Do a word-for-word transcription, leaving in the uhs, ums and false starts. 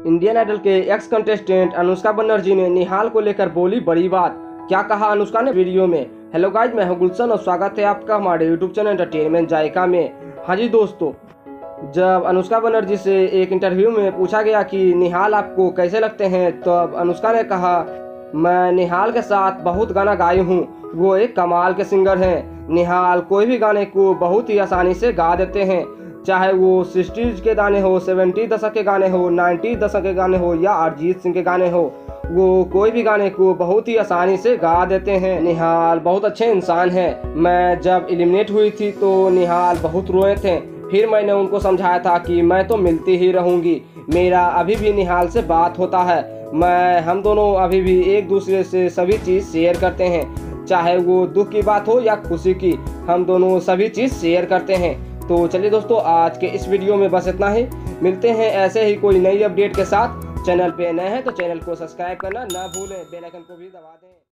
Indian Idol के ex contestant Anushka Banerjee ने निहाल को लेकर बोली बड़ी बात। क्या कहा अनुष्का ने वीडियो में। हेलो गाइज, मैं हूं गुलशन और स्वागत है आपका हमारे यूट्यूब चैनल एंटरटेनमेंट जायका में। हाँ जी दोस्तों, जब अनुष्का बनर्जी से एक इंटरव्यू में पूछा गया कि निहाल आपको कैसे लगते हैं, तो अब अनुष्का ने कहा, मैं निहाल के साथ बहुत गाना गाई हूँ, वो एक कमाल के सिंगर हैं। निहाल कोई भी गाने को बहुत ही आसानी से गा देते हैं, चाहे वो सिक्सटीज के गाने हो, सेवेंटी दशक के गाने हो, नाइन्टी दशक के गाने हो या अरिजीत सिंह के गाने हो, वो कोई भी गाने को बहुत ही आसानी से गा देते हैं। निहाल बहुत अच्छे इंसान हैं। मैं जब एलिमिनेट हुई थी तो निहाल बहुत रोए थे, फिर मैंने उनको समझाया था कि मैं तो मिलती ही रहूंगी। मेरा अभी भी निहाल से बात होता है, मैं हम दोनों अभी भी एक दूसरे से सभी चीज़ शेयर करते हैं, चाहे वो दुख की बात हो या खुशी की, हम दोनों सभी चीज़ शेयर करते हैं। तो चलिए दोस्तों, आज के इस वीडियो में बस इतना ही। मिलते हैं ऐसे ही कोई नई अपडेट के साथ। चैनल पे नए हैं तो चैनल को सब्सक्राइब करना ना भूलें, बेल आइकन को भी दबा दें।